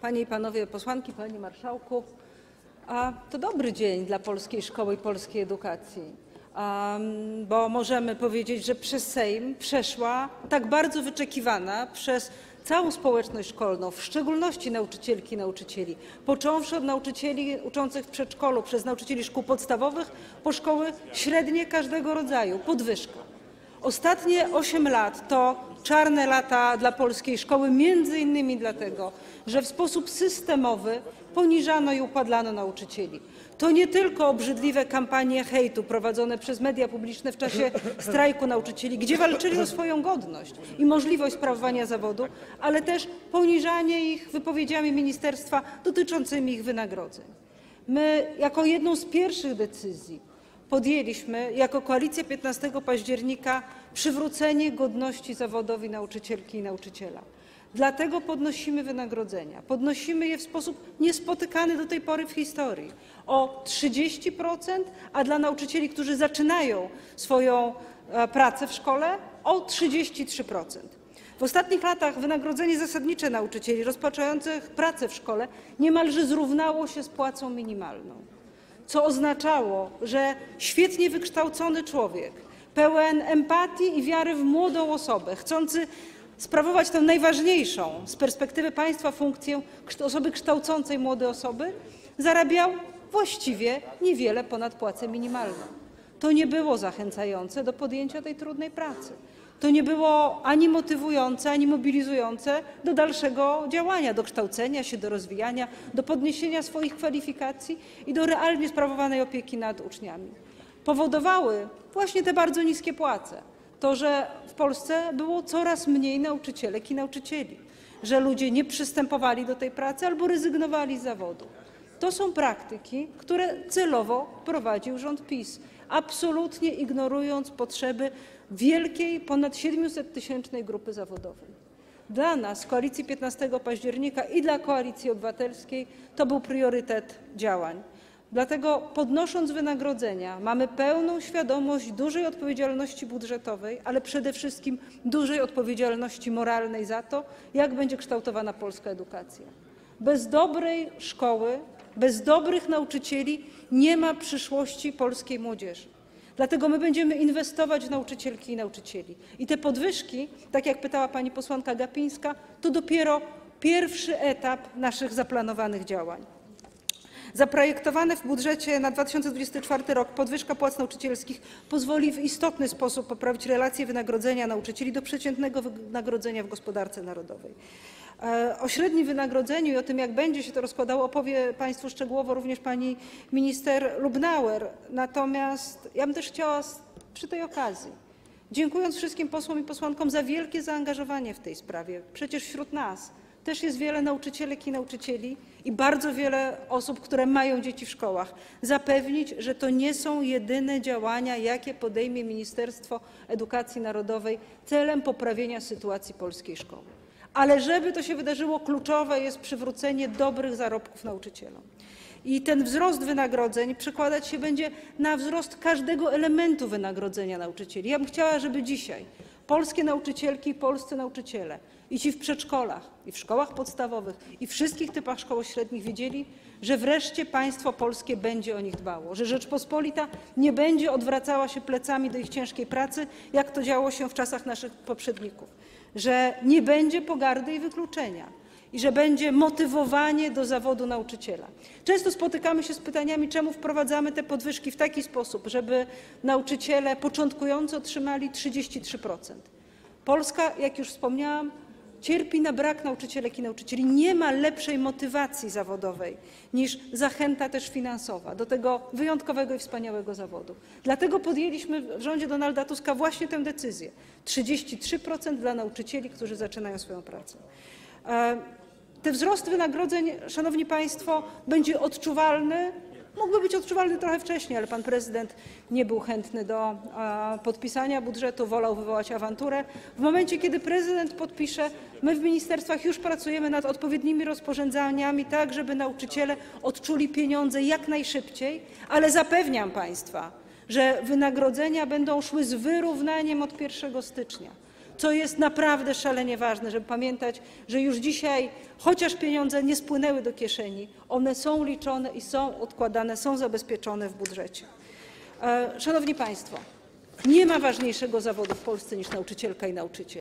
Panie i Panowie Posłanki, Panie Marszałku! To dobry dzień dla polskiej szkoły i polskiej edukacji, bo możemy powiedzieć, że przez Sejm przeszła tak bardzo wyczekiwana przez całą społeczność szkolną, w szczególności nauczycielki i nauczycieli, począwszy od nauczycieli uczących w przedszkolu, przez nauczycieli szkół podstawowych, po szkoły średnie każdego rodzaju, podwyżka. Ostatnie 8 lat to czarne lata dla polskiej szkoły, między innymi dlatego, że w sposób systemowy poniżano i upadlano nauczycieli. To nie tylko obrzydliwe kampanie hejtu prowadzone przez media publiczne w czasie strajku nauczycieli, gdzie walczyli o swoją godność i możliwość sprawowania zawodu, ale też poniżanie ich wypowiedziami ministerstwa dotyczącymi ich wynagrodzeń. My jako jedną z pierwszych decyzji podjęliśmy jako koalicja 15 października przywrócenie godności zawodowej nauczycielki i nauczyciela. Dlatego podnosimy wynagrodzenia. Podnosimy je w sposób niespotykany do tej pory w historii. O 30%, a dla nauczycieli, którzy zaczynają swoją pracę w szkole, o 33%. W ostatnich latach wynagrodzenie zasadnicze nauczycieli rozpoczynających pracę w szkole niemalże zrównało się z płacą minimalną, co oznaczało, że świetnie wykształcony człowiek, pełen empatii i wiary w młodą osobę, chcący sprawować tę najważniejszą z perspektywy państwa funkcję osoby kształcącej młode osoby, zarabiał właściwie niewiele ponad płacę minimalną. To nie było zachęcające do podjęcia tej trudnej pracy. To nie było ani motywujące, ani mobilizujące do dalszego działania, do kształcenia się, do rozwijania, do podniesienia swoich kwalifikacji i do realnie sprawowanej opieki nad uczniami. Powodowały właśnie te bardzo niskie płace. To, że w Polsce było coraz mniej nauczycielek i nauczycieli, że ludzie nie przystępowali do tej pracy albo rezygnowali z zawodu. To są praktyki, które celowo prowadził rząd PiS, absolutnie ignorując potrzeby wielkiej, ponad 700-tysięcznej grupy zawodowej. Dla nas, Koalicji 15 października i dla Koalicji Obywatelskiej, to był priorytet działań. Dlatego podnosząc wynagrodzenia mamy pełną świadomość dużej odpowiedzialności budżetowej, ale przede wszystkim dużej odpowiedzialności moralnej za to, jak będzie kształtowana polska edukacja. Bez dobrej szkoły, bez dobrych nauczycieli nie ma przyszłości polskiej młodzieży. Dlatego my będziemy inwestować w nauczycielki i nauczycieli. I te podwyżki, tak jak pytała pani posłanka Gapińska, to dopiero pierwszy etap naszych zaplanowanych działań. Zaprojektowane w budżecie na 2024 rok podwyżka płac nauczycielskich pozwoli w istotny sposób poprawić relacje wynagrodzenia nauczycieli do przeciętnego wynagrodzenia w gospodarce narodowej. O średnim wynagrodzeniu i o tym, jak będzie się to rozkładało, opowie państwu szczegółowo również pani minister Lubnauer. Natomiast ja bym też chciała przy tej okazji, dziękując wszystkim posłom i posłankom za wielkie zaangażowanie w tej sprawie, przecież wśród nas też jest wiele nauczycielek i nauczycieli i bardzo wiele osób, które mają dzieci w szkołach, zapewnić, że to nie są jedyne działania, jakie podejmie Ministerstwo Edukacji Narodowej celem poprawienia sytuacji polskiej szkoły. Ale żeby to się wydarzyło, kluczowe jest przywrócenie dobrych zarobków nauczycielom. I ten wzrost wynagrodzeń przekładać się będzie na wzrost każdego elementu wynagrodzenia nauczycieli. Ja bym chciała, żeby dzisiaj polskie nauczycielki i polscy nauczyciele, i ci w przedszkolach, i w szkołach podstawowych, i wszystkich typach szkoł średnich wiedzieli, że wreszcie państwo polskie będzie o nich dbało, że Rzeczpospolita nie będzie odwracała się plecami do ich ciężkiej pracy, jak to działo się w czasach naszych poprzedników, że nie będzie pogardy i wykluczenia i że będzie motywowanie do zawodu nauczyciela. Często spotykamy się z pytaniami, czemu wprowadzamy te podwyżki w taki sposób, żeby nauczyciele początkujący otrzymali 33%. Polska, jak już wspomniałam, cierpi na brak nauczycielek i nauczycieli. Nie ma lepszej motywacji zawodowej niż zachęta też finansowa do tego wyjątkowego i wspaniałego zawodu. Dlatego podjęliśmy w rządzie Donalda Tuska właśnie tę decyzję. 33% dla nauczycieli, którzy zaczynają swoją pracę. Ten wzrost wynagrodzeń, szanowni państwo, będzie odczuwalny. Mógłby być odczuwalny trochę wcześniej, ale pan prezydent nie był chętny do podpisania budżetu, wolał wywołać awanturę. W momencie, kiedy prezydent podpisze, my w ministerstwach już pracujemy nad odpowiednimi rozporządzeniami, tak żeby nauczyciele odczuli pieniądze jak najszybciej, ale zapewniam państwa, że wynagrodzenia będą szły z wyrównaniem od 1 stycznia. co jest naprawdę szalenie ważne, żeby pamiętać, że już dzisiaj, chociaż pieniądze nie spłynęły do kieszeni, one są liczone i są odkładane, są zabezpieczone w budżecie. Szanowni Państwo, nie ma ważniejszego zawodu w Polsce niż nauczycielka i nauczyciel.